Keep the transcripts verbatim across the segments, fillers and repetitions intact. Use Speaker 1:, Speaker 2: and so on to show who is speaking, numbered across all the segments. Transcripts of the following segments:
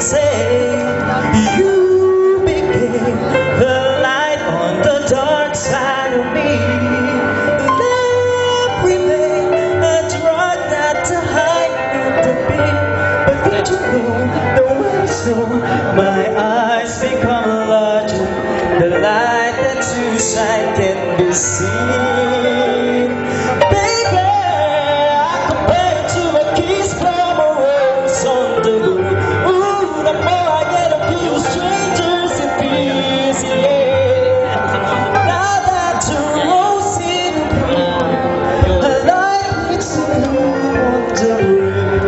Speaker 1: say you became the light on the dark side of me. Love remained a drug not to hide the beat. But did you know the way so my eyes become larger? The light that you shine can be seen. Baby, I compare it to a kiss from a rose on the moon. Ooh, the more I get of you, strangers it feels, yeah. Now that you're rose in bloom, a light makes you wondering.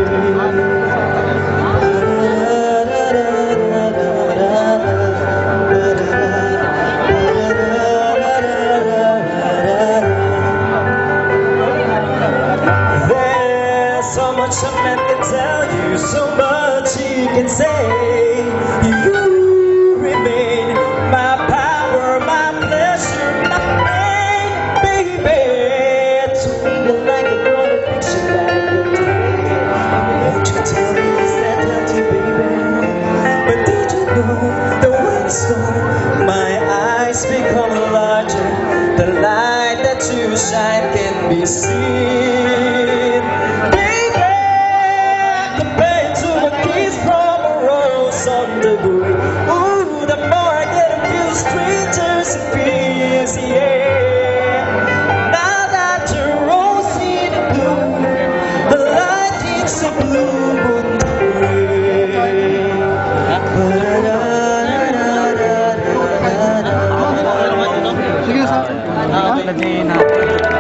Speaker 1: So much a man can tell you, so much he can say. You remain my power, my pleasure, my pain, baby. To me you're like a girl that picks you like a day. Won't you tell me is that healthy, baby? But did you know the wind storm, my eyes become larger? The light that you shine can be seen. On the moon. Ooh, the more I get of you, strangers it feels, yeah. Now that you're rose in bloom, the light hits the blue moon
Speaker 2: Sige, sa. Ah, lagay natin.